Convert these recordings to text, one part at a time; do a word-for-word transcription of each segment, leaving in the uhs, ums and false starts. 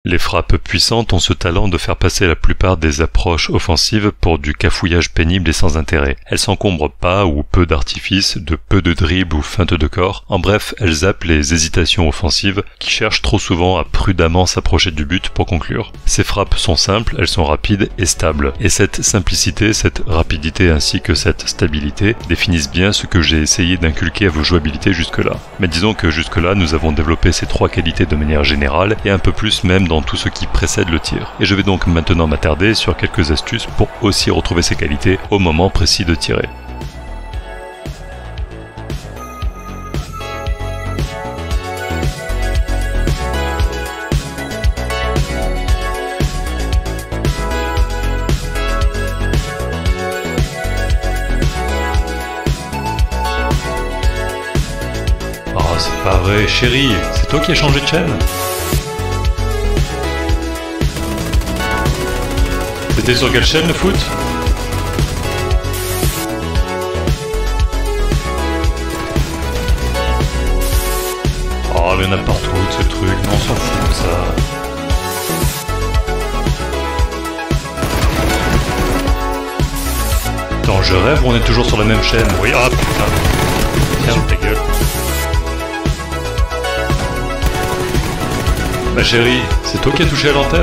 Les frappes puissantes ont ce talent de faire passer la plupart des approches offensives pour du cafouillage pénible et sans intérêt. Elles s'encombrent pas ou peu d'artifices, de peu de dribbles ou feintes de corps. En bref, elles zappent les hésitations offensives qui cherchent trop souvent à prudemment s'approcher du but pour conclure. Ces frappes sont simples, elles sont rapides et stables. Et cette simplicité, cette rapidité ainsi que cette stabilité définissent bien ce que j'ai essayé d'inculquer à vos jouabilités jusque-là. Mais disons que jusque-là, nous avons développé ces trois qualités de manière générale et un peu plus même dans tout ce qui précède le tir. Et je vais donc maintenant m'attarder sur quelques astuces pour aussi retrouver ces qualités au moment précis de tirer. Oh, c'est pas vrai, chérie, c'est toi qui as changé de chaîne? C'était sur quelle chaîne le foot? Oh, il y en a partout de ce truc, mais on s'en fout de ça. Attends, je rêve ou on est toujours sur la même chaîne? Oui, ah putain. Tiens, ta gueule. Ma chérie, c'est toi qui as touché à l'antenne?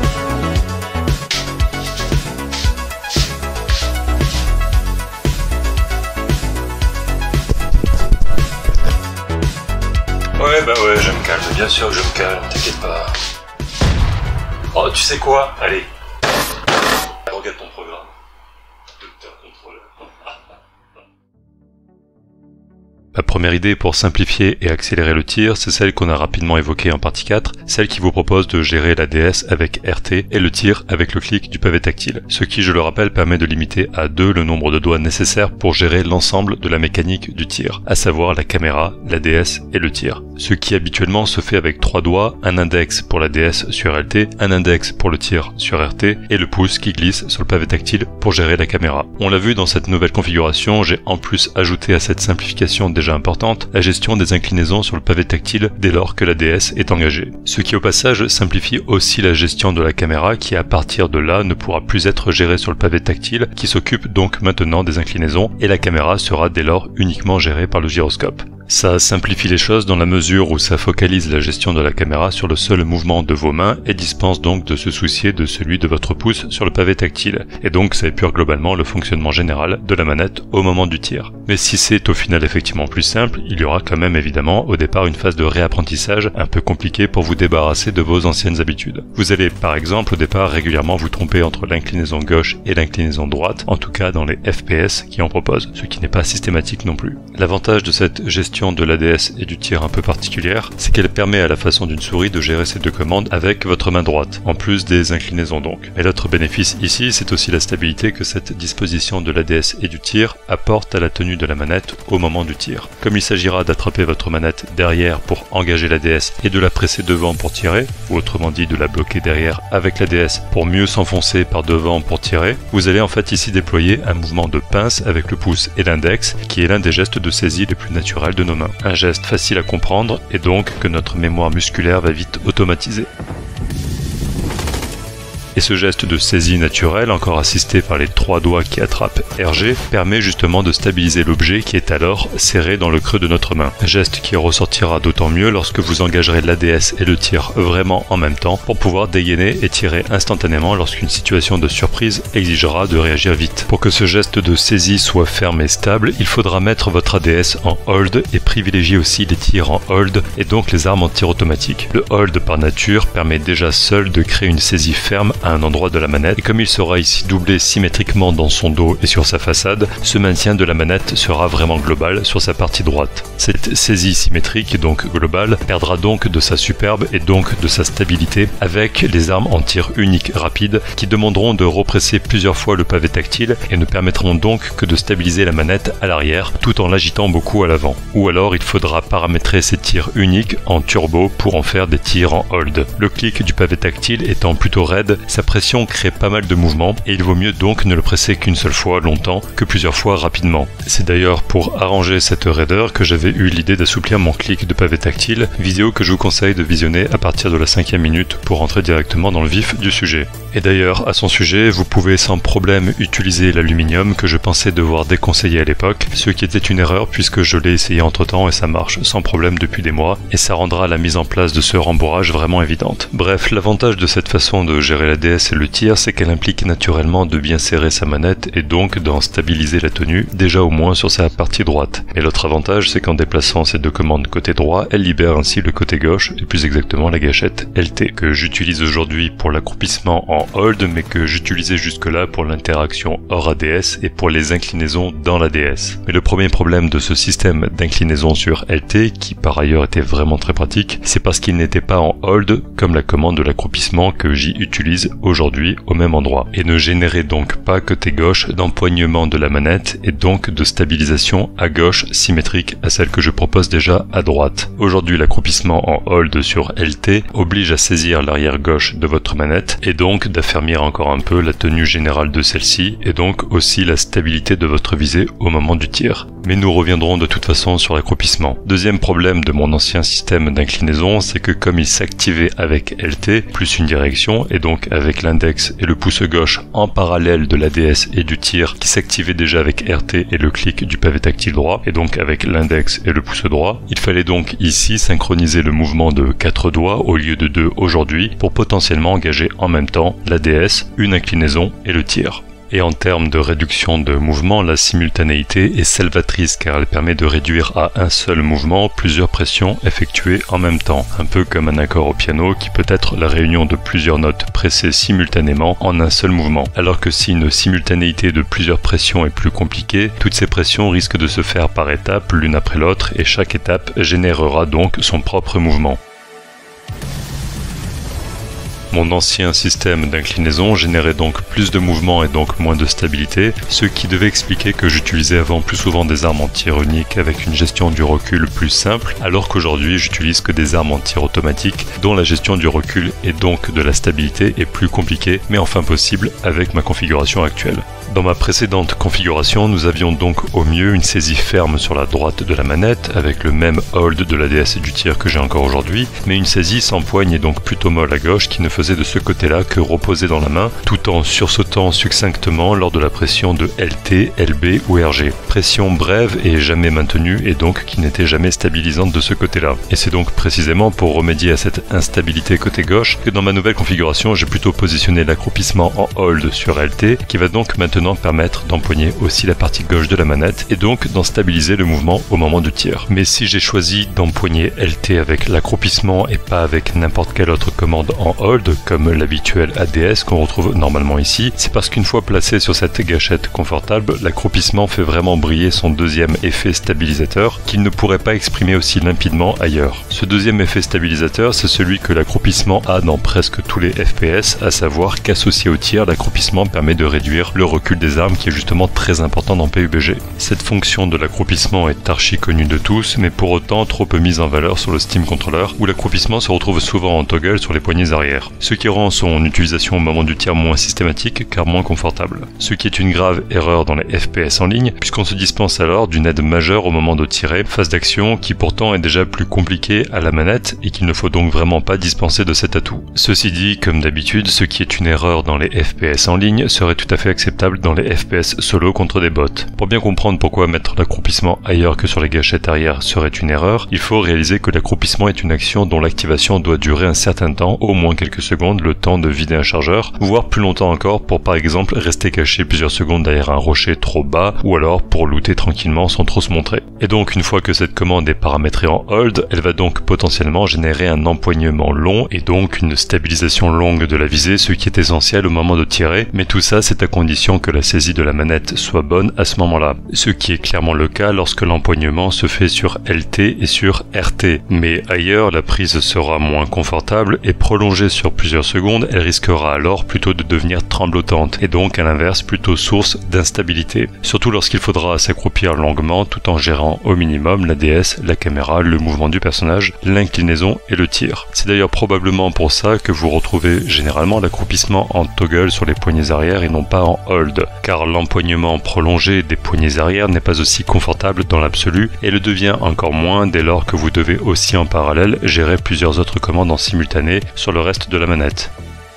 Ouais, bah ouais, je me calme, bien sûr que je me calme, t'inquiète pas. Oh, tu sais quoi? Allez. Regarde ton programme. Docteur contrôleur. Ma première idée pour simplifier et accélérer le tir, c'est celle qu'on a rapidement évoquée en partie quatre, celle qui vous propose de gérer l'A D S avec R T et le tir avec le clic du pavé tactile, ce qui, je le rappelle, permet de limiter à deux le nombre de doigts nécessaires pour gérer l'ensemble de la mécanique du tir, à savoir la caméra, l'A D S et le tir. Ce qui habituellement se fait avec trois doigts, un index pour l'A D S sur L T, un index pour le tir sur R T et le pouce qui glisse sur le pavé tactile pour gérer la caméra. On l'a vu dans cette nouvelle configuration, j'ai en plus ajouté à cette simplification déjà importante la gestion des inclinaisons sur le pavé tactile dès lors que l'A D S est engagée. Ce qui au passage simplifie aussi la gestion de la caméra qui à partir de là ne pourra plus être gérée sur le pavé tactile qui s'occupe donc maintenant des inclinaisons et la caméra sera dès lors uniquement gérée par le gyroscope. Ça simplifie les choses dans la mesure où ça focalise la gestion de la caméra sur le seul mouvement de vos mains et dispense donc de se soucier de celui de votre pouce sur le pavé tactile, et donc ça épure globalement le fonctionnement général de la manette au moment du tir. Mais si c'est au final effectivement plus simple, il y aura quand même évidemment au départ une phase de réapprentissage un peu compliquée pour vous débarrasser de vos anciennes habitudes. Vous allez par exemple au départ régulièrement vous tromper entre l'inclinaison gauche et l'inclinaison droite, en tout cas dans les F P S qui en proposent, ce qui n'est pas systématique non plus. L'avantage de cette gestion de l'A D S et du tir un peu particulière, c'est qu'elle permet à la façon d'une souris de gérer ces deux commandes avec votre main droite, en plus des inclinaisons donc. Et l'autre bénéfice ici, c'est aussi la stabilité que cette disposition de l'A D S et du tir apporte à la tenue de la manette au moment du tir. Comme il s'agira d'attraper votre manette derrière pour engager l'A D S et de la presser devant pour tirer, ou autrement dit de la bloquer derrière avec l'A D S pour mieux s'enfoncer par devant pour tirer, vous allez en fait ici déployer un mouvement de pince avec le pouce et l'index, qui est l'un des gestes de saisie les plus naturels de nos mains. Un geste facile à comprendre et donc que notre mémoire musculaire va vite automatiser. Et ce geste de saisie naturelle, encore assisté par les trois doigts qui attrapent R G, permet justement de stabiliser l'objet qui est alors serré dans le creux de notre main. Geste qui ressortira d'autant mieux lorsque vous engagerez l'A D S et le tir vraiment en même temps pour pouvoir dégainer et tirer instantanément lorsqu'une situation de surprise exigera de réagir vite. Pour que ce geste de saisie soit ferme et stable, il faudra mettre votre A D S en hold et privilégier aussi les tirs en hold et donc les armes en tir automatique. Le hold par nature permet déjà seul de créer une saisie ferme à un endroit de la manette, et comme il sera ici doublé symétriquement dans son dos et sur sa façade, ce maintien de la manette sera vraiment global sur sa partie droite. Cette saisie symétrique et donc globale perdra donc de sa superbe et donc de sa stabilité avec les armes en tir unique rapide qui demanderont de represser plusieurs fois le pavé tactile et ne permettront donc que de stabiliser la manette à l'arrière tout en l'agitant beaucoup à l'avant. Ou alors il faudra paramétrer ces tirs uniques en turbo pour en faire des tirs en hold. Le clic du pavé tactile étant plutôt raide, sa pression crée pas mal de mouvements et il vaut mieux donc ne le presser qu'une seule fois longtemps que plusieurs fois rapidement. C'est d'ailleurs pour arranger cette raideur que j'avais eu l'idée d'assouplir mon clic de pavé tactile, vidéo que je vous conseille de visionner à partir de la cinquième minute pour rentrer directement dans le vif du sujet. Et d'ailleurs, à son sujet, vous pouvez sans problème utiliser l'aluminium que je pensais devoir déconseiller à l'époque, ce qui était une erreur puisque je l'ai essayé entre temps et ça marche sans problème depuis des mois et ça rendra la mise en place de ce rembourrage vraiment évidente. Bref, l'avantage de cette façon de gérer la D S et le tir, c'est qu'elle implique naturellement de bien serrer sa manette et donc d'en stabiliser la tenue, déjà au moins sur sa partie droite. Et l'autre avantage, c'est qu'en déplaçant ces deux commandes côté droit, elle libère ainsi le côté gauche, et plus exactement la gâchette L T, que j'utilise aujourd'hui pour l'accroupissement en hold, mais que j'utilisais jusque-là pour l'interaction hors A D S et pour les inclinaisons dans la D S. Mais le premier problème de ce système d'inclinaison sur L T, qui par ailleurs était vraiment très pratique, c'est parce qu'il n'était pas en hold comme la commande de l'accroupissement que j'y utilise aujourd'hui au même endroit, et ne générait donc pas côté gauche d'empoignement de la manette et donc de stabilisation à gauche symétrique à celle que je propose déjà à droite. Aujourd'hui, l'accroupissement en hold sur L T oblige à saisir l'arrière gauche de votre manette et donc d'affermir encore un peu la tenue générale de celle-ci et donc aussi la stabilité de votre visée au moment du tir. Mais nous reviendrons de toute façon sur l'accroupissement. Deuxième problème de mon ancien système d'inclinaison, c'est que comme il s'activait avec L T plus une direction et donc avec l'index et le pouce gauche en parallèle de l'A D S et du tir qui s'activait déjà avec R T et le clic du pavé tactile droit et donc avec l'index et le pouce droit, il fallait donc ici synchroniser le mouvement de quatre doigts au lieu de deux aujourd'hui pour potentiellement engager en même temps l'A D S, une inclinaison et le tir. Et en termes de réduction de mouvement, la simultanéité est salvatrice car elle permet de réduire à un seul mouvement plusieurs pressions effectuées en même temps, un peu comme un accord au piano qui peut être la réunion de plusieurs notes pressées simultanément en un seul mouvement. Alors que si une simultanéité de plusieurs pressions est plus compliquée, toutes ces pressions risquent de se faire par étapes l'une après l'autre et chaque étape générera donc son propre mouvement. Mon ancien système d'inclinaison générait donc plus de mouvement et donc moins de stabilité, ce qui devait expliquer que j'utilisais avant plus souvent des armes en tir unique avec une gestion du recul plus simple, alors qu'aujourd'hui j'utilise que des armes en tir automatique dont la gestion du recul et donc de la stabilité est plus compliquée mais enfin possible avec ma configuration actuelle. Dans ma précédente configuration, nous avions donc au mieux une saisie ferme sur la droite de la manette avec le même hold de l'A D S et du tir que j'ai encore aujourd'hui, mais une saisie sans poigne et donc plutôt molle à gauche qui ne faisait de ce côté-là que reposer dans la main, tout en sursautant succinctement lors de la pression de L T, L B ou R G. Pression brève et jamais maintenue et donc qui n'était jamais stabilisante de ce côté-là. Et c'est donc précisément pour remédier à cette instabilité côté gauche que dans ma nouvelle configuration, j'ai plutôt positionné l'accroupissement en hold sur L T, qui va donc maintenant permettre d'empoigner aussi la partie gauche de la manette et donc d'en stabiliser le mouvement au moment du tir. Mais si j'ai choisi d'empoigner L T avec l'accroupissement et pas avec n'importe quelle autre commande en hold, comme l'habituel A D S qu'on retrouve normalement ici, c'est parce qu'une fois placé sur cette gâchette confortable, l'accroupissement fait vraiment briller son deuxième effet stabilisateur qu'il ne pourrait pas exprimer aussi limpidement ailleurs. Ce deuxième effet stabilisateur, c'est celui que l'accroupissement a dans presque tous les F P S, à savoir qu'associé au tir, l'accroupissement permet de réduire le recul des armes qui est justement très important dans P U B G. Cette fonction de l'accroupissement est archi connue de tous, mais pour autant trop peu mise en valeur sur le Steam Controller, où l'accroupissement se retrouve souvent en toggle sur les poignées arrière, ce qui rend son utilisation au moment du tir moins systématique car moins confortable. Ce qui est une grave erreur dans les F P S en ligne, puisqu'on se dispense alors d'une aide majeure au moment de tirer, phase d'action qui pourtant est déjà plus compliquée à la manette et qu'il ne faut donc vraiment pas dispenser de cet atout. Ceci dit, comme d'habitude, ce qui est une erreur dans les F P S en ligne serait tout à fait acceptable dans les F P S solo contre des bots. Pour bien comprendre pourquoi mettre l'accroupissement ailleurs que sur les gâchettes arrière serait une erreur, il faut réaliser que l'accroupissement est une action dont l'activation doit durer un certain temps, au moins quelques secondes, le temps de vider un chargeur, voire plus longtemps encore pour par exemple rester caché plusieurs secondes derrière un rocher trop bas, ou alors pour looter tranquillement sans trop se montrer. Et donc une fois que cette commande est paramétrée en hold, elle va donc potentiellement générer un empoignement long et donc une stabilisation longue de la visée, ce qui est essentiel au moment de tirer, mais tout ça c'est à condition que que la saisie de la manette soit bonne à ce moment-là, ce qui est clairement le cas lorsque l'empoignement se fait sur L T et sur R T, mais ailleurs la prise sera moins confortable et prolongée sur plusieurs secondes, elle risquera alors plutôt de devenir tremblotante et donc à l'inverse plutôt source d'instabilité, surtout lorsqu'il faudra s'accroupir longuement tout en gérant au minimum la D S, la caméra, le mouvement du personnage, l'inclinaison et le tir. C'est d'ailleurs probablement pour ça que vous retrouvez généralement l'accroupissement en toggle sur les poignées arrière et non pas en hold, car l'empoignement prolongé des poignées arrière n'est pas aussi confortable dans l'absolu et le devient encore moins dès lors que vous devez aussi en parallèle gérer plusieurs autres commandes en simultané sur le reste de la manette.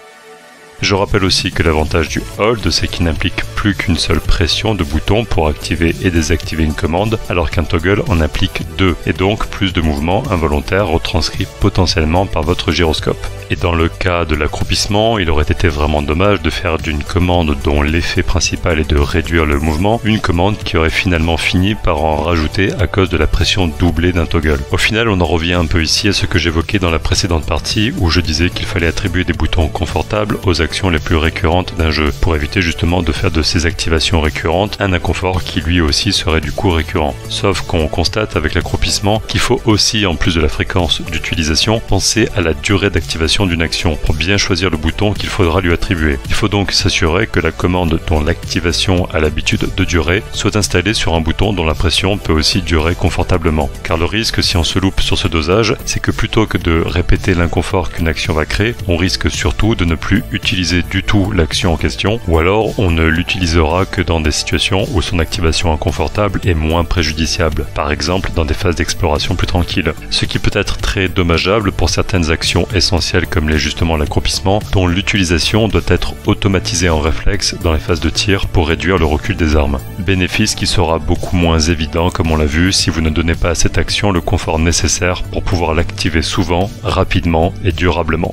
Je rappelle aussi que l'avantage du hold, c'est qu'il n'implique plus qu'une seule pression de bouton pour activer et désactiver une commande, alors qu'un toggle en implique deux, et donc plus de mouvements involontaires retranscrits potentiellement par votre gyroscope. Et dans le cas de l'accroupissement, il aurait été vraiment dommage de faire d'une commande dont l'effet principal est de réduire le mouvement, une commande qui aurait finalement fini par en rajouter à cause de la pression doublée d'un toggle. Au final, on en revient un peu ici à ce que j'évoquais dans la précédente partie, où je disais qu'il fallait attribuer des boutons confortables aux actions les plus récurrentes d'un jeu, pour éviter justement de faire de ces activations récurrentes un inconfort qui lui aussi serait du coup récurrent. Sauf qu'on constate avec l'accroupissement qu'il faut aussi, en plus de la fréquence d'utilisation, penser à la durée d'activation d'une action, pour bien choisir le bouton qu'il faudra lui attribuer. Il faut donc s'assurer que la commande dont l'activation a l'habitude de durer soit installée sur un bouton dont la pression peut aussi durer confortablement. Car le risque, si on se loupe sur ce dosage, c'est que plutôt que de répéter l'inconfort qu'une action va créer, on risque surtout de ne plus utiliser du tout l'action en question, ou alors on ne l'utilisera que dans des situations où son activation inconfortable est moins préjudiciable, par exemple dans des phases d'exploration plus tranquilles, ce qui peut être très dommageable pour certaines actions essentielles comme l'est justement l'accroupissement, dont l'utilisation doit être automatisée en réflexe dans les phases de tir pour réduire le recul des armes. Bénéfice qui sera beaucoup moins évident, comme on l'a vu, si vous ne donnez pas à cette action le confort nécessaire pour pouvoir l'activer souvent, rapidement et durablement.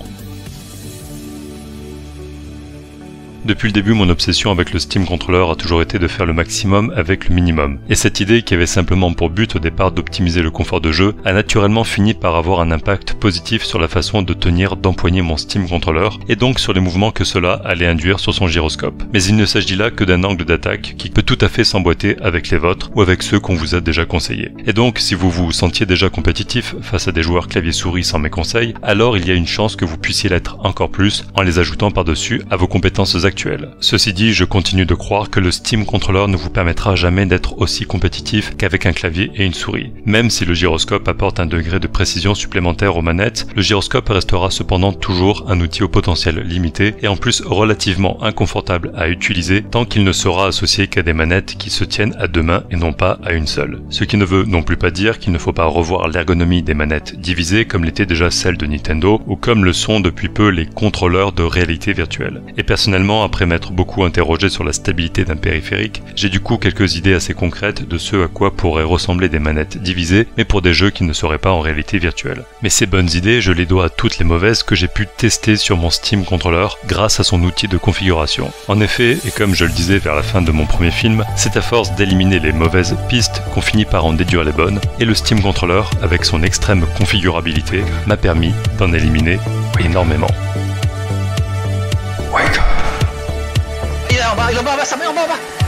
Depuis le début, mon obsession avec le Steam Controller a toujours été de faire le maximum avec le minimum. Et cette idée, qui avait simplement pour but au départ d'optimiser le confort de jeu, a naturellement fini par avoir un impact positif sur la façon de tenir, d'empoigner mon Steam Controller, et donc sur les mouvements que cela allait induire sur son gyroscope. Mais il ne s'agit là que d'un angle d'attaque qui peut tout à fait s'emboîter avec les vôtres ou avec ceux qu'on vous a déjà conseillés. Et donc, si vous vous sentiez déjà compétitif face à des joueurs clavier-souris sans mes conseils, alors il y a une chance que vous puissiez l'être encore plus en les ajoutant par-dessus à vos compétences actuelles. Ceci dit, je continue de croire que le Steam Controller ne vous permettra jamais d'être aussi compétitif qu'avec un clavier et une souris. Même si le gyroscope apporte un degré de précision supplémentaire aux manettes, le gyroscope restera cependant toujours un outil au potentiel limité et en plus relativement inconfortable à utiliser tant qu'il ne sera associé qu'à des manettes qui se tiennent à deux mains et non pas à une seule. Ce qui ne veut non plus pas dire qu'il ne faut pas revoir l'ergonomie des manettes divisées comme l'était déjà celle de Nintendo ou comme le sont depuis peu les contrôleurs de réalité virtuelle. Et personnellement, après m'être beaucoup interrogé sur la stabilité d'un périphérique, j'ai du coup quelques idées assez concrètes de ce à quoi pourraient ressembler des manettes divisées, mais pour des jeux qui ne seraient pas en réalité virtuelle. Mais ces bonnes idées, je les dois à toutes les mauvaises que j'ai pu tester sur mon Steam Controller grâce à son outil de configuration. En effet, et comme je le disais vers la fin de mon premier film, c'est à force d'éliminer les mauvaises pistes qu'on finit par en déduire les bonnes, et le Steam Controller, avec son extrême configurabilité, m'a permis d'en éliminer énormément. Wake up. Il est en bas, il est en bas, ça met en bas, en bas.